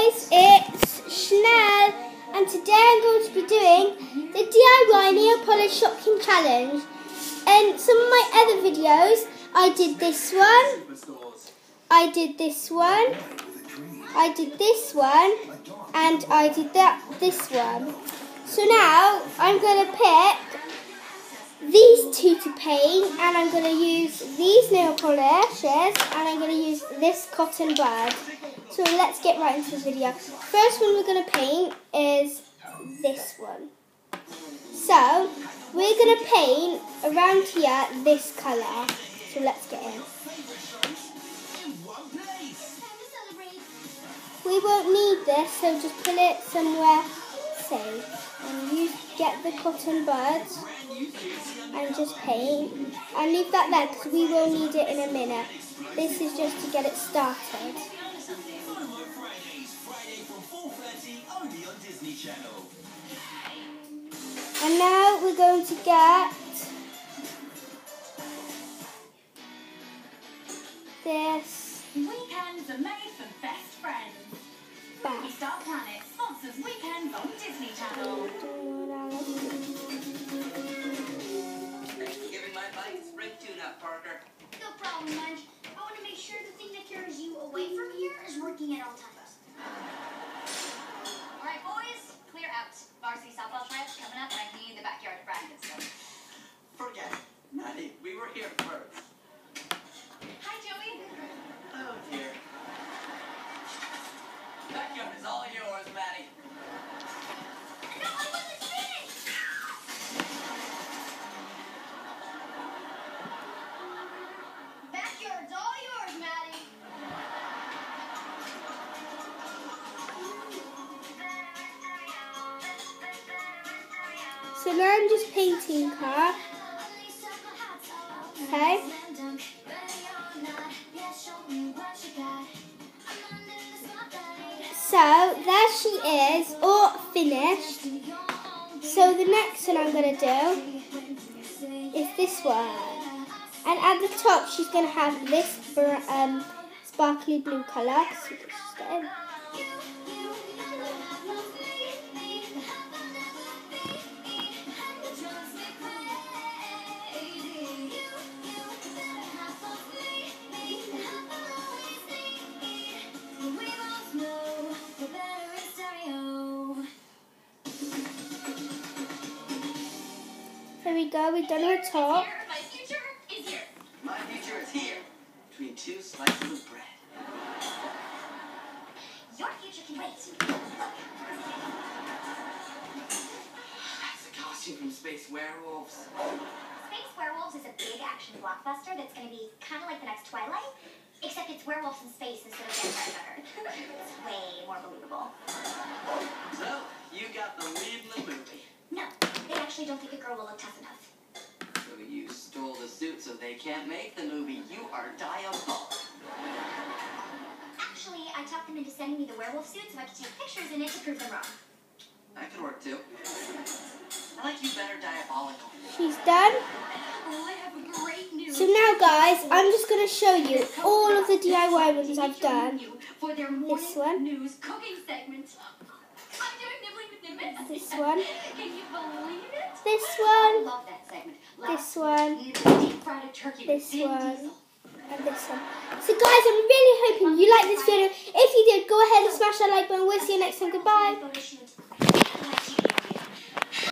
guys, it's Chanel, and today I'm going to be doing the DIY nail polish shopking challenge. In some of my other videos, I did this one, I did this one, I did this one, and I did this one. So now I'm going to pick these two to paint, and I'm going to use these nail polishes, and I'm going to use this cotton bud. So let's get right into the video. First one we're going to paint is this one. So we're going to paint around here this colour. So let's get in. We won't need this, so just put it somewhere safe. And you get the cotton buds and just paint. And leave that there because we will need it in a minute. This is just to get it started. And now we're going to get this. Weekends are made for best friends. Lucky Star Planet sponsors weekends on Disney Channel. Giving my bike a spring tune-up, Parker. No problem, Munch. I want to make sure the thing that carries you away from here is working at all times. All right, boys, clear out. Varsity softball tryouts coming up, and I need the backyard to practice. So. Forget it. Maddie, we were here first. Hi, Joey. Oh, dear. Backyard is all yours, Maddie. No, I wasn't finished! Backyard's all yours, Maddie. So now I'm just painting her. Okay. So there she is, all finished. So the next one I'm going to do is this one. And at the top she's going to have this sparkly blue colour. So just get in. There we go, we've done her top. Here, my future is here. My future is here, between two slices of bread. Your future can wait. That's a costume from Space Werewolves. Space Werewolves is a big action blockbuster that's going to be kind of like the next Twilight, except it's werewolves in space instead of vampires on Earth. It's way more believable. So, you got the lead in the movie. No, they actually don't think a girl will look tough enough. So you stole the suit so they can't make the movie. You are diabolical. Actually, I talked them into sending me the werewolf suit so I could take pictures in it to prove them wrong. That could work too. I like you better, diabolical. She's done. Oh, I have a great news. So now guys, I'm just going to show you all of the DIY ones I've done. For their This one. news cooking segment. I'm doing nibbling with Nimbus. This one. Can you believe it? This I one. love that segment. This one. Deep fried a turkey with This Vin one. Diesel. And this one. So guys, I'm really hoping you like this video. If you did, go ahead and smash that like button. We'll see you next time. Goodbye. Photo shoot.